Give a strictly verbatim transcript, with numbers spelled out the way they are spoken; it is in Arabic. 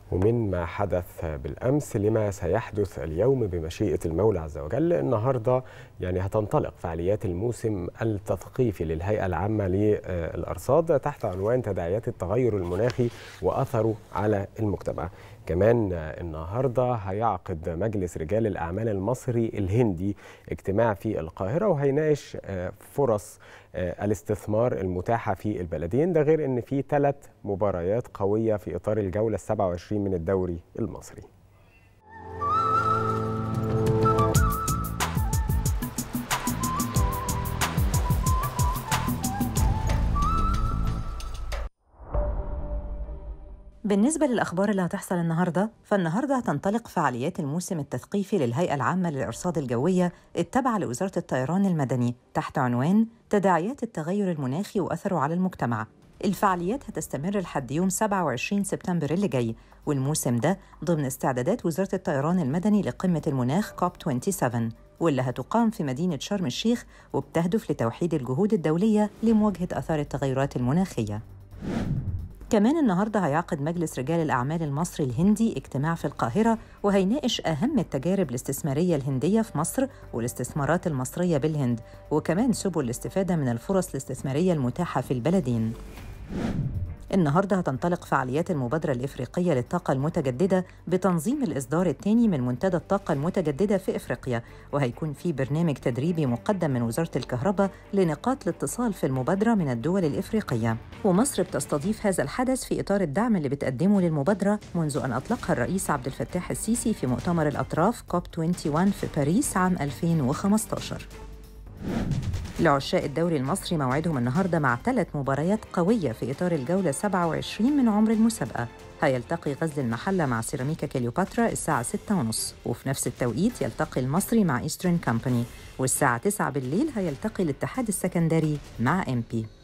ومن ما حدث بالأمس لما سيحدث اليوم بمشيئة المولى عز وجل. النهاردة يعني هتنطلق فعاليات الموسم التثقيفي للهيئة العامة للأرصاد تحت عنوان تداعيات التغير المناخي وأثره على المجتمع. كمان النهاردة هيعقد مجلس رجال الأعمال المصري الهندي اجتماع في القاهرة وهيناقش فرص الاستثمار المتاحة في البلدين، ده غير أن في ثلاث مباريات قوية في إطار الجولة السابعة والعشرين من الدوري المصري. بالنسبة للأخبار اللي هتحصل النهاردة، فالنهاردة هتنطلق فعاليات الموسم التثقيفي للهيئة العامة للأرصاد الجوية التابعة لوزارة الطيران المدني تحت عنوان تداعيات التغير المناخي وأثره على المجتمع. الفعاليات هتستمر لحد يوم سبعة وعشرين سبتمبر اللي جاي، والموسم ده ضمن استعدادات وزارة الطيران المدني لقمة المناخ كوب سبعة وعشرين واللي هتقام في مدينة شرم الشيخ وبتهدف لتوحيد الجهود الدولية لمواجهة آثار التغيرات المناخية. كمان النهاردة هيعقد مجلس رجال الأعمال المصري الهندي اجتماع في القاهرة وهيناقش أهم التجارب الاستثمارية الهندية في مصر والاستثمارات المصرية بالهند، وكمان سبل الاستفادة من الفرص الاستثمارية المتاحة في البلدين. النهاردة هتنطلق فعاليات المبادرة الإفريقية للطاقة المتجددة بتنظيم الإصدار الثاني من منتدى الطاقة المتجددة في إفريقيا، وهيكون في برنامج تدريبي مقدم من وزارة الكهرباء لنقاط الاتصال في المبادرة من الدول الإفريقية، ومصر بتستضيف هذا الحدث في إطار الدعم اللي بتقدمه للمبادرة منذ أن أطلقها الرئيس عبد الفتاح السيسي في مؤتمر الأطراف كوب واحد وعشرين في باريس عام ألفين وخمسة عشر. لعشاق الدوري المصري موعدهم النهاردة مع ثلاث مباريات قوية في إطار الجولة سبعة وعشرين من عمر المسابقة. هيلتقي غزل المحلة مع سيراميكا كليوباترا الساعة ستة وثلاثين، وفي نفس التوقيت يلتقي المصري مع إيسترن كامباني، والساعة تسعة بالليل هيلتقي الاتحاد السكندري مع إم بي.